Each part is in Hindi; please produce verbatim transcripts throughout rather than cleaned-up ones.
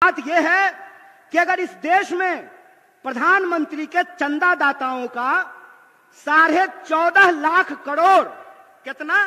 बात यह है कि अगर इस देश में प्रधानमंत्री के चंदादाताओं का साढ़े चौदह लाख करोड़, कितना,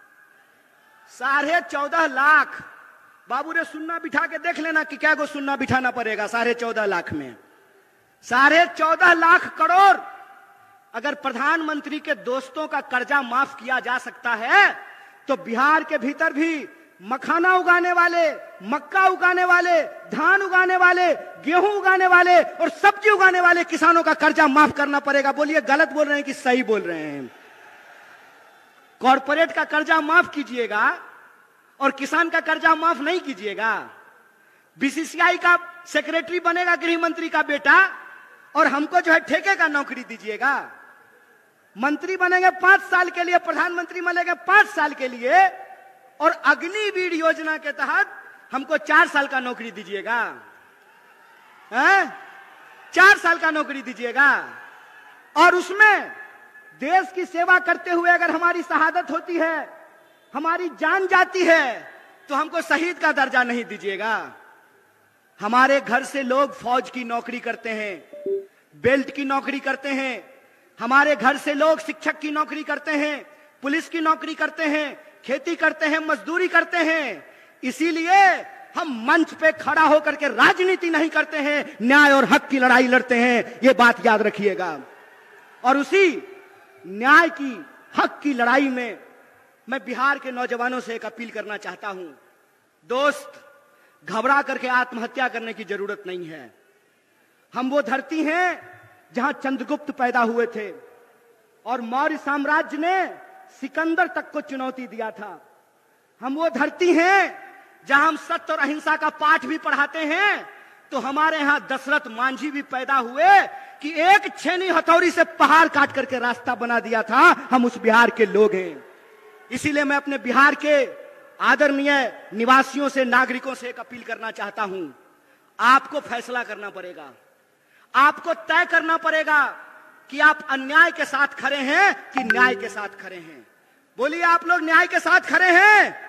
साढ़े चौदह लाख, बाबू रे सुन्ना बिठा के देख लेना कि क्या को सुन्ना बिठाना पड़ेगा साढ़े चौदह लाख में, साढ़े चौदह लाख करोड़ अगर प्रधानमंत्री के दोस्तों का कर्जा माफ किया जा सकता है, तो बिहार के भीतर भी मखाना उगाने वाले, मक्का उगाने वाले, धान उगाने वाले, गेहूं उगाने वाले और सब्जी उगाने वाले किसानों का कर्जा माफ करना पड़ेगा। बोलिए गलत बोल रहे हैं कि सही बोल रहे हैं? कॉरपोरेट का कर्जा माफ कीजिएगा और किसान का कर्जा माफ नहीं कीजिएगा। बीसीसीआई का सेक्रेटरी बनेगा गृह मंत्री का बेटा और हमको जो है ठेके का नौकरी दीजिएगा। मंत्री बनेंगे पांच साल के लिए, प्रधानमंत्री बनेंगे पांच साल के लिए और अग्निवीर योजना के तहत हमको चार साल का नौकरी दीजिएगा, हैं? चार साल का नौकरी दीजिएगा और उसमें देश की सेवा करते हुए अगर हमारी शहादत होती है, हमारी जान जाती है, तो हमको शहीद का दर्जा नहीं दीजिएगा। हमारे घर से लोग फौज की नौकरी करते हैं, बेल्ट की नौकरी करते हैं, हमारे घर से लोग शिक्षक की नौकरी करते हैं, पुलिस की नौकरी करते हैं, खेती करते हैं, मजदूरी करते हैं। इसीलिए हम मंच पे खड़ा होकर के राजनीति नहीं करते हैं, न्याय और हक की लड़ाई लड़ते हैं। ये बात याद रखिएगा। और उसी न्याय की, हक की लड़ाई में मैं बिहार के नौजवानों से एक अपील करना चाहता हूं। दोस्त, घबरा करके आत्महत्या करने की जरूरत नहीं है। हम वो धरती हैं जहां चंद्रगुप्त पैदा हुए थे और मौर्य साम्राज्य ने सिकंदर तक को चुनौती दिया था। हम वो धरती हैं जहां हम सत्य और अहिंसा का पाठ भी पढ़ाते हैं। तो हमारे यहां दशरथ मांझी भी पैदा हुए कि एक छेनी हथौड़ी से पहाड़ काट करके रास्ता बना दिया था। हम उस बिहार के लोग हैं। इसीलिए मैं अपने बिहार के आदरणीय निवासियों से, नागरिकों से एक अपील करना चाहता हूं। आपको फैसला करना पड़ेगा, आपको तय करना पड़ेगा कि आप अन्याय के साथ खड़े हैं कि न्याय के साथ खड़े हैं। बोलिए, आप लोग न्याय के साथ खड़े हैं?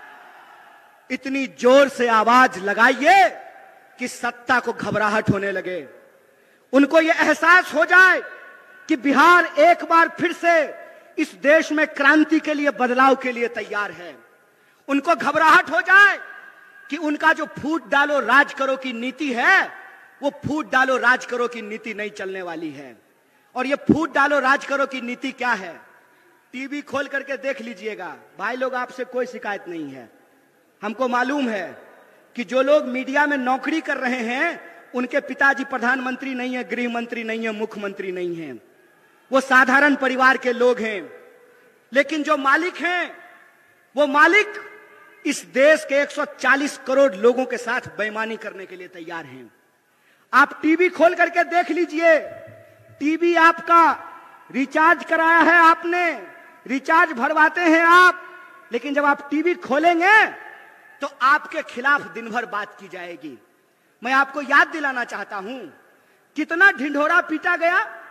इतनी जोर से आवाज लगाइए कि सत्ता को घबराहट होने लगे, उनको यह एहसास हो जाए कि बिहार एक बार फिर से इस देश में क्रांति के लिए, बदलाव के लिए तैयार है। उनको घबराहट हो जाए कि उनका जो फूट डालो राज करो की नीति है, वो फूट डालो राज करो की नीति नहीं चलने वाली है। और ये फूट डालो राज करो की नीति क्या है? टीवी खोल करके देख लीजिएगा। भाई लोग, आपसे कोई शिकायत नहीं है। हमको मालूम है कि जो लोग मीडिया में नौकरी कर रहे हैं, उनके पिताजी प्रधानमंत्री नहीं है, गृह मंत्री नहीं है, मुख्यमंत्री नहीं है। वो साधारण परिवार के लोग हैं। लेकिन जो मालिक हैं, वो मालिक इस देश के एक सौ चालीस करोड़ लोगों के साथ बेईमानी करने के लिए तैयार हैं। आप टीवी खोल करके देख लीजिए। टीवी आपका रिचार्ज कराया है आपने, रिचार्ज भरवाते हैं आप, लेकिन जब आप टीवी खोलेंगे तो आपके खिलाफ दिन भर बात की जाएगी। मैं आपको याद दिलाना चाहता हूं, कितना ढिंढोरा पीटा गया